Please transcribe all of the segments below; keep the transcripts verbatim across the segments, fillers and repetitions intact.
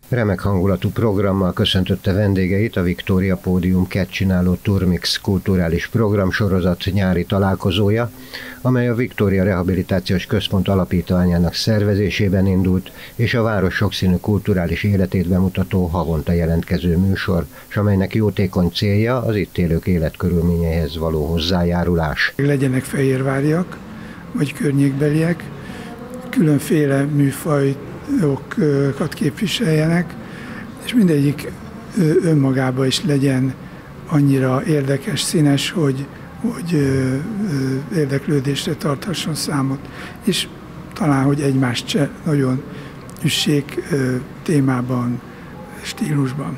Remek hangulatú programmal köszöntötte vendégeit a Viktória Pódium két csináló Turmix kulturális programsorozat nyári találkozója, amely a Viktória Rehabilitációs Központ alapítványának szervezésében indult, és a város sokszínű kulturális életét bemutató havonta jelentkező műsor, és amelynek jótékony célja az itt élők életkörülményeihez való hozzájárulás. Legyenek fehérváriak, vagy környékbeliek, különféle műfajokat képviseljenek, és mindegyik önmagában is legyen annyira érdekes, színes, hogy, hogy érdeklődésre tarthasson számot, és talán, hogy egymást se nagyon üssék témában, stílusban.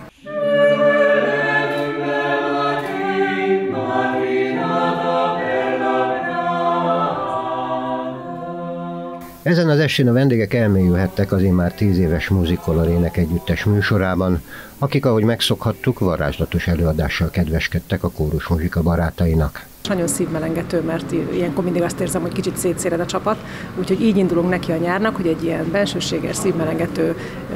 Ezen az estén a vendégek elmélyülhettek az immár tíz éves Musicolor énekegyüttes műsorában, akik, ahogy megszokhattuk, varázslatos előadással kedveskedtek a kórusmuzsika barátainak. Nagyon szívmelengető, mert ilyenkor mindig azt érzem, hogy kicsit szétszéred a csapat, úgyhogy így indulunk neki a nyárnak, hogy egy ilyen bensőséges, szívmelengető,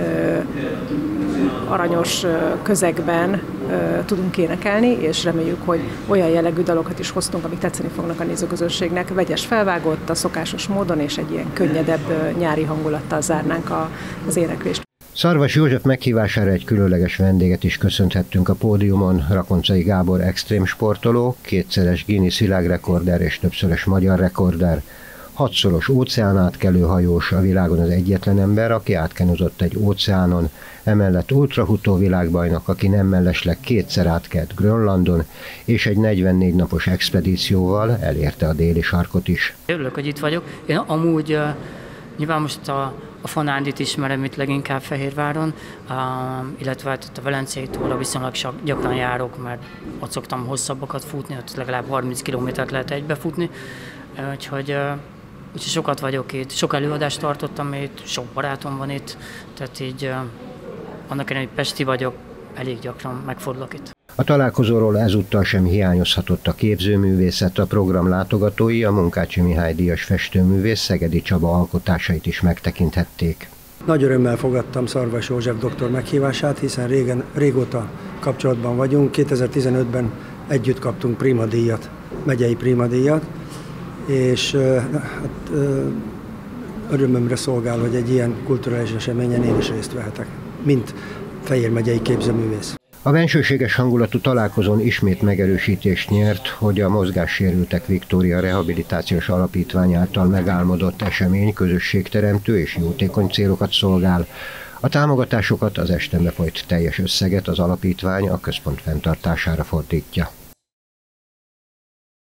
aranyos közegben tudunk énekelni, és reméljük, hogy olyan jellegű dalokat is hoztunk, amik tetszeni fognak a nézőközönségnek. Vegyes felvágott, a szokásos módon, és egy ilyen könnyedebb nyári hangulattal zárnánk az éneklést. Szarvas József meghívására egy különleges vendéget is köszönthettünk a pódiumon, Rakoncai Gábor extrém sportoló, kétszeres Guinness világrekorder és többszörös magyar rekorder, hatszoros óceánátkelő hajós, a világon az egyetlen ember, aki átkenúzott egy óceánon, emellett ultrahutó világbajnok, aki nem mellesleg kétszer átkelt Grönlandon, és egy negyvennégy napos expedícióval elérte a déli sarkot is. Örülök, hogy itt vagyok. Én amúgy uh, nyilván most a A Fanándit ismerem itt leginkább Fehérváron, illetve hát a Velencei tóra viszonylag gyakran járok, mert ott szoktam hosszabbakat futni, ott legalább harminc kilométert lehet egybefutni, úgyhogy, úgyhogy sokat vagyok itt, sok előadást tartottam itt, sok barátom van itt, tehát így annak ellenére, hogy pesti vagyok, elég gyakran megfordulok itt. A találkozóról ezúttal sem hiányozhatott a képzőművészet, a program látogatói a Munkácsi Mihály díjas festőművész Szegedi Csaba alkotásait is megtekinthették. Nagy örömmel fogadtam Szarvas József doktor meghívását, hiszen régen, régóta kapcsolatban vagyunk. kétezer-tizenötben együtt kaptunk Prima díjat, megyei Prima díjat, és hát, örömömre szolgál, hogy egy ilyen kulturális eseményen én is részt vehetek, mint Fejér megyei képzőművész. A bensőséges hangulatú találkozón ismét megerősítést nyert, hogy a mozgássérültek Viktória Rehabilitációs Alapítvány által megálmodott esemény közösségteremtő és jótékony célokat szolgál. A támogatásokat, az esten befolyt teljes összeget az alapítvány a központ fenntartására fordítja.